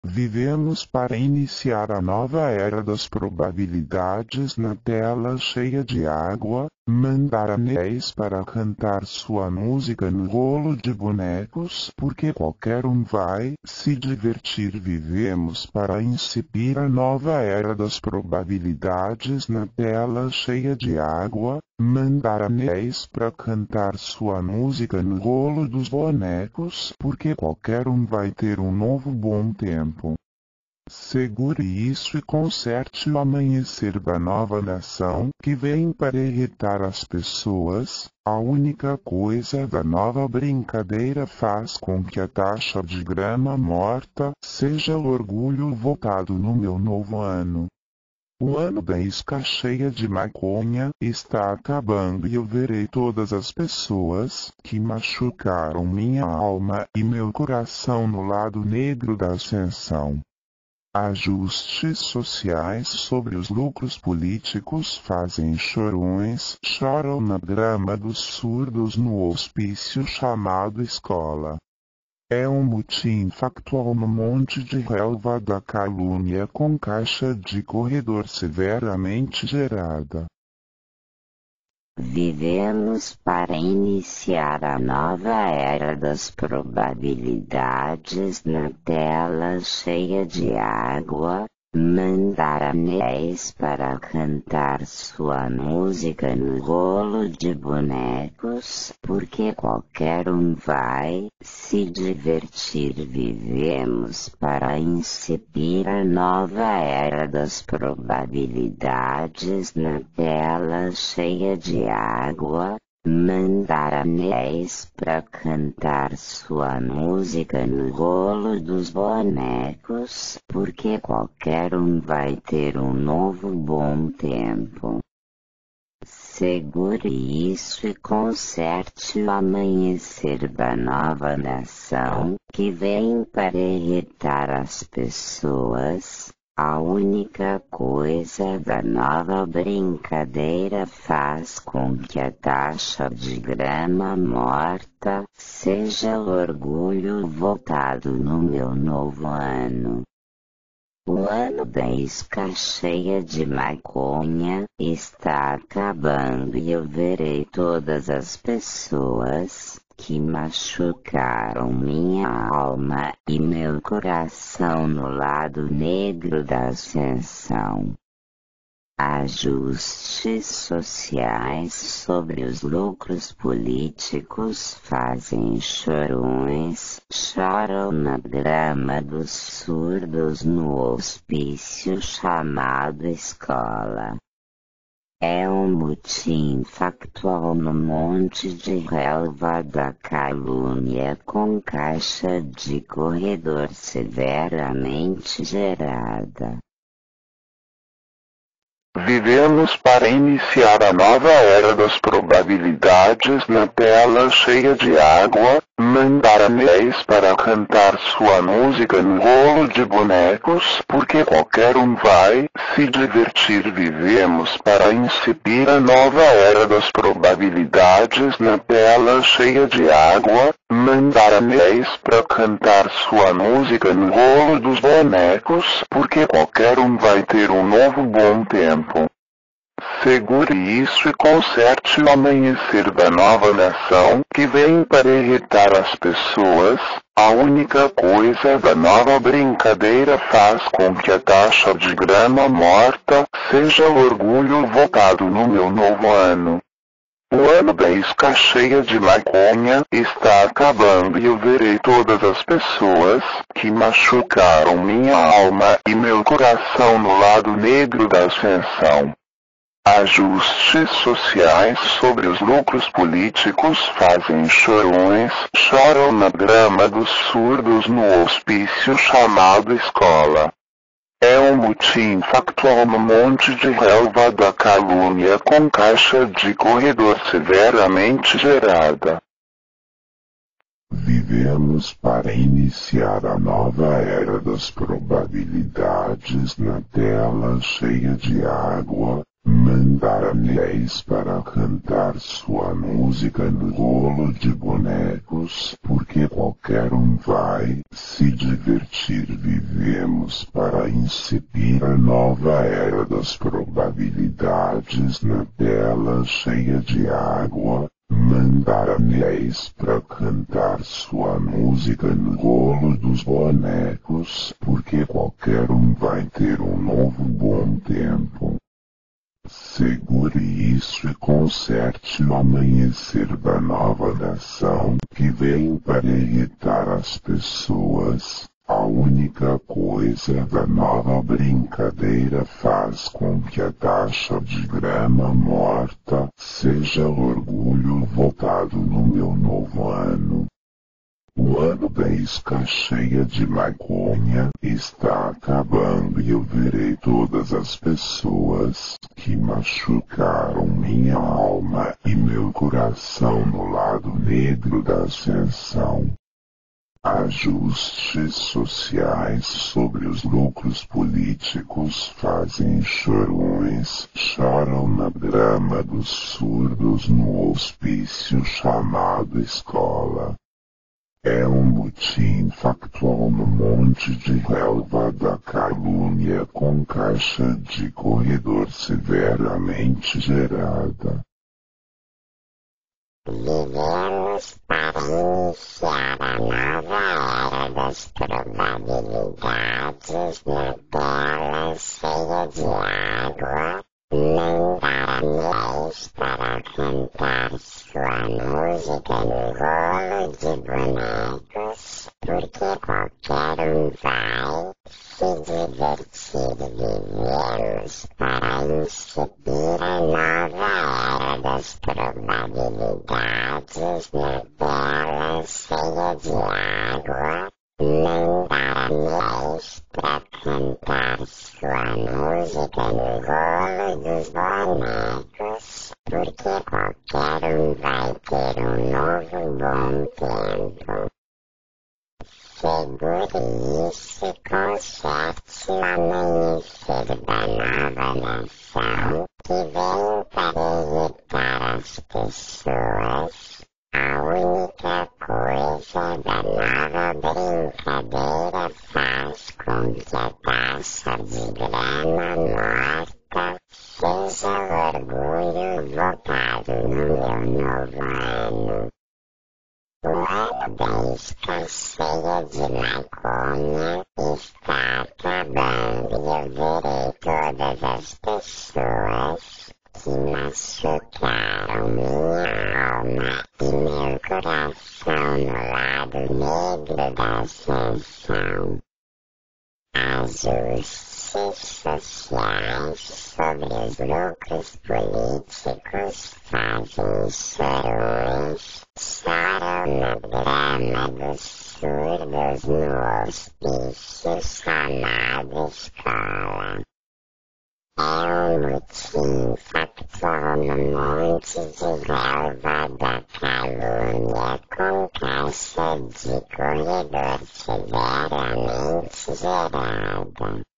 Vivemos para iniciar a nova era das probabilidades na tela cheia de água, mandar anéis para cantar sua música no rolo de bonecos, porque qualquer um vai se divertir. Vivemos para incipir a nova era das probabilidades na tela cheia de água, mandar anéis para cantar sua música no rolo dos bonecos, porque qualquer um vai ter um novo bom tempo. Segure isso e conserte o amanhecer da nova nação, que vem para irritar as pessoas. A única coisa da nova brincadeira faz com que a taxa de grama morta seja o orgulho voltado no meu novo ano. O ano da isca cheia de maconha está acabando e eu verei todas as pessoas que machucaram minha alma e meu coração no lado negro da ascensão. Ajustes sociais sobre os lucros políticos fazem chorões, choram na grama dos surdos no hospício chamado escola. É um mutim factual no monte de relva da calúnia com caixa de corredor severamente gerada. Vivemos para iniciar a nova era das probabilidades na tela cheia de água, mandar anéis para cantar sua música no rolo de bonecos, porque qualquer um vai se divertir. Vivemos para incipir a nova era das probabilidades na tela cheia de água, mandar anéis para cantar sua música no rolo dos bonecos, porque qualquer um vai ter um novo bom tempo. Segure isso e conserte o amanhecer da nova nação, que vem para irritar as pessoas. A única coisa da nova brincadeira faz com que a taxa de grama morta seja o orgulho voltado no meu novo ano. O ano da isca cheia de maconha está acabando e eu verei todas as pessoas que machucaram minha alma e meu coração no lado negro da ascensão. Ajustes sociais sobre os lucros políticos fazem chorões, choram na grama dos surdos no hospício chamado escola. É um mutim factual no monte de relva da calúnia com caixa de corredor severamente gerada. Vivemos para iniciar a nova era das probabilidades na tela cheia de água, mandar anéis para cantar sua música no rolo de bonecos, porque qualquer um vai se divertir. Vivemos para incipir a nova era das probabilidades na tela cheia de água, mandar anéis para cantar sua música no rolo dos bonecos, porque qualquer um vai ter um novo bom tempo. Segure isso e conserte o amanhecer da nova nação, que vem para irritar as pessoas. A única coisa da nova brincadeira faz com que a taxa de grama morta seja o orgulho voltado no meu novo ano. O ano da isca cheia de maconha está acabando e eu verei todas as pessoas que machucaram minha alma e meu coração no lado negro da ascensão. Ajustes sociais sobre os lucros políticos fazem chorões, choram na grama dos surdos no hospício chamado escola. É um mutim factual no monte de relva da calúnia com caixa de corredor severamente gerada. Vivemos para iniciar a nova era das probabilidades na tela cheia de água, mandar anéis para cantar sua música no rolo de bonecos, porque qualquer um vai se divertir. Vivemos para inserir a nova era das probabilidades na tela cheia de água, mandar anéis para cantar sua música no rolo dos bonecos, porque qualquer um vai ter um novo bom tempo. Segure isso e conserte o amanhecer da nova nação que vem para irritar as pessoas. A única coisa da nova brincadeira faz com que a taxa de grama morta seja orgulho voltado no meu novo ano. O ano da isca cheia de maconha está acabando e eu verei todas as pessoas que machucaram minha alma e meu coração no lado negro da ascensão. Ajustes sociais sobre os lucros políticos fazem chorões, choram na drama dos surdos no hospício chamado escola. É um motim factual no monte de relva da calúnia com caixa de corredor severamente gerada. Vivemos para iniciar a nova era das probabilidades na tela cheia de água, mandar anéis para cantar sua música no rolo de bonecos, porque qualquer um vai se divertir. Vivemos para inserir a nova era das probabilidades na tela cheia de água, mandar anéis para cantar sua música no rolo dos bonecos, porque qualquer um vai ter um novo bom tempo. Segure isso e conserte o amanhecer da nova nação que vem para irritar as pessoas. A única coisa da nova brincadeira faz com que a taxa de grama morta seja orgulho voltado no meu novo ano. O ano da isca cheia de maconha está acabando e eu verei todas as pessoas que machucaram minha alma e meu coração no lado negro da ascensão. Ajustes sociais sobre os lucros políticos fazem chorões, choram na grama dos surdos no hospício chamado escola. É um motim factual no monte de relva da calúnia com caixa de corredor severamente gerada.